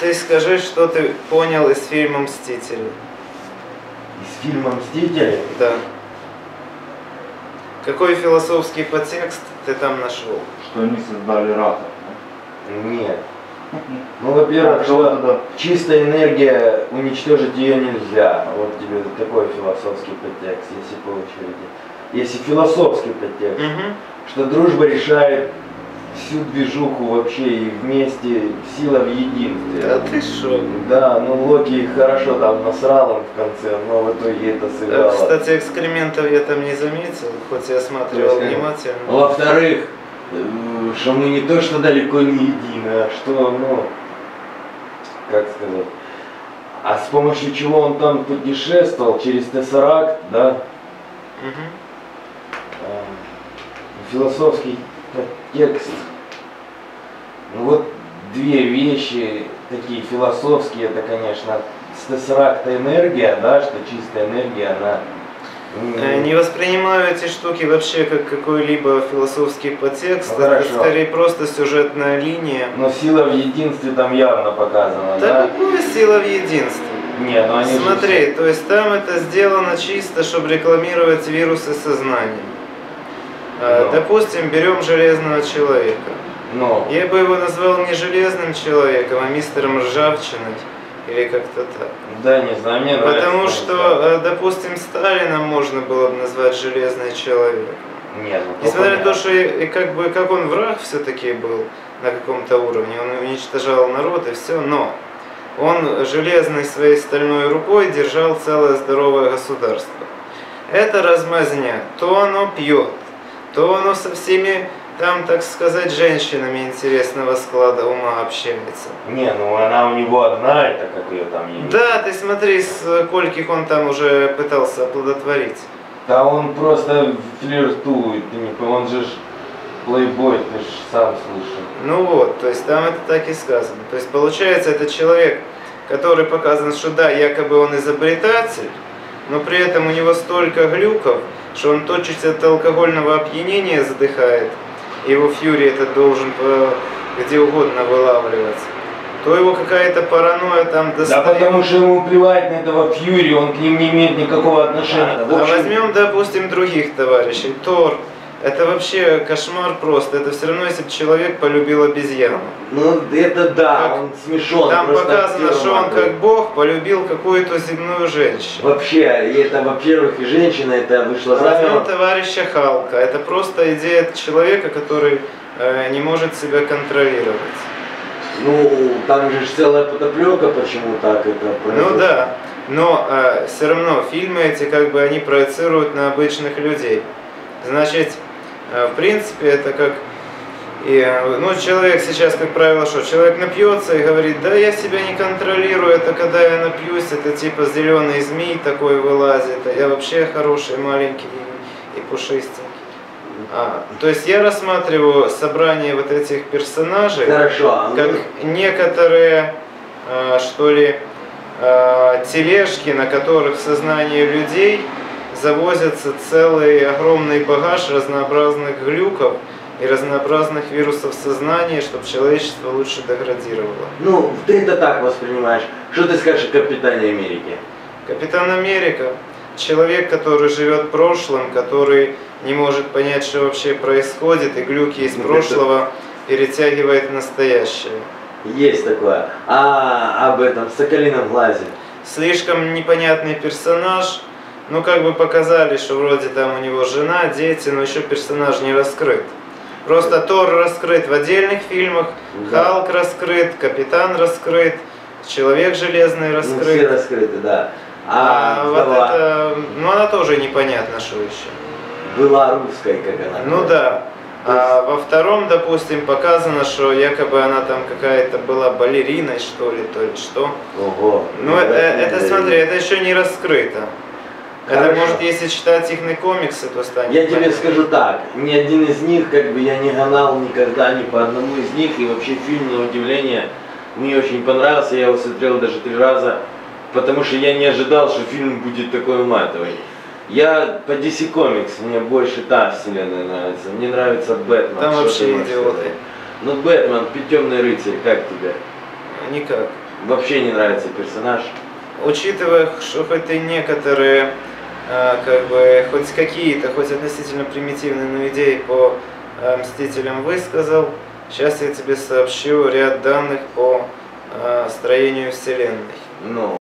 ты скажи, что ты понял из фильма «Мстители». Из фильма «Мстители»? Да. Какой философский подтекст ты там нашел? Что они создали раков. Нет. Ну, во-первых, что чистая энергия, уничтожить ее нельзя. Вот тебе такой философский подтекст, если по очереди. Если философский подтекст, что дружба решает всю движуху вообще и вместе, сила в единстве. Да ты шо? Да, ну Локи хорошо там насрал им в конце, но в итоге это сыграло. Кстати, экскрементов я там не заметил, хоть я осматривал внимательно. Во-вторых, что мы не то что далеко не едины, а что, ну, как сказать, а с помощью чего он там путешествовал, через Тессеракт, да? Философский текст. Ну вот две вещи такие философские, это, конечно, с Тессеракта энергия, да, что чистая энергия, она... Не воспринимаю эти штуки вообще как какой-либо философский подтекст, Ну, это скорее просто сюжетная линия. Но сила в единстве там явно показана, да? Да, какая сила в единстве? Не, ну они Смотри, то есть там это сделано чисто, чтобы рекламировать вирусы сознания. Допустим, берем Железного Человека. Но. Я бы его назвал не Железным Человеком, а мистером Ржавчиной. Или как-то так. Да, не знаю, мне нравится. Потому что, допустим, Сталина можно было бы назвать Железный Человек. Нет, ну, несмотря на то, что как он враг все-таки был на каком-то уровне, он уничтожал народ и все, но он железной своей стальной рукой держал целое здоровое государство. Это размазня. То оно пьет, то оно со всеми там, так сказать, женщинами интересного склада ума общается. Не, ну она у него одна, это как ее там есть. Да, ты смотри, скольких он там уже пытался оплодотворить. Да он просто флиртует, он же плейбой, ты же сам слышал. Ну вот, то есть там это так и сказано. То есть получается, это человек, который показан, что да, якобы он изобретатель, но при этом у него столько глюков, что он тотчас от алкогольного опьянения задыхает. Его фьюри этот должен где угодно вылавливать, то его какая-то паранойя там достает. Да потому что ему плевать на этого фьюри, он к ним не имеет никакого отношения. А возьмем, допустим, других товарищей. Тор. Это вообще кошмар просто. Это все равно, если бы человек полюбил обезьяну. Ну это да, как, он смешон. Там показано, что он как бог полюбил какую-то земную женщину. Вообще, это, во-первых, и женщина, это вышла замуж. Возьмем товарища Халка. Это просто идея человека, который не может себя контролировать. Ну, там же целая подоплека, почему так это произошло. Ну да, но все равно фильмы эти как бы они проецируют на обычных людей. Значит, в принципе, это как... ну, человек сейчас, как правило, что? Человек напьется и говорит, да я себя не контролирую, это когда я напьюсь, это типа зеленый змей такой вылазит, а я вообще хороший, маленький и пушистенький. То есть я рассматриваю собрание вот этих персонажей, как некоторые, что ли, тележки, на которых в сознании людей завозится целый огромный багаж разнообразных глюков и разнообразных вирусов сознания, чтобы человечество лучше деградировало. Ну, ты это так воспринимаешь. Что ты скажешь о Капитане Америке? Капитан Америка – человек, который живет прошлым, который не может понять, что вообще происходит, и глюки из прошлого перетягивает в настоящее. Есть такое. А об этом Соколином глазе? Слишком непонятный персонаж. Ну, как бы показали, что вроде там у него жена, дети, но еще персонаж не раскрыт. Просто Тор раскрыт в отдельных фильмах, да. Халк раскрыт, Капитан раскрыт, Человек Железный раскрыт. Ну, все раскрыты, да. Вот это, ну она тоже непонятно, что еще. Была русской, как она. Ну да. А во втором, допустим, показано, что якобы она там какая-то была балериной, что ли, то ли что. Ого. Ну это смотри, это еще не раскрыто. Хорошо. Это может, если читать их комиксы, то станет. Я тебе скажу так, ни один из них, как бы я не гнал никогда ни по одному из них, и вообще фильм, на удивление, мне очень понравился, я его смотрел даже 3 раза, потому что я не ожидал, что фильм будет такой матовый. Я по DC Comics, мне больше та вселенная нравится, мне нравится Бэтмен. Там вообще идиоты. Ну Бэтмен, Темный рыцарь, как тебе? Никак. вообще не нравится персонаж. Учитывая, что хоть и некоторые, как бы, хоть какие-то, хоть относительно примитивные, но идеи по Мстителям высказал, сейчас я тебе сообщу ряд данных по строению вселенной. Ну.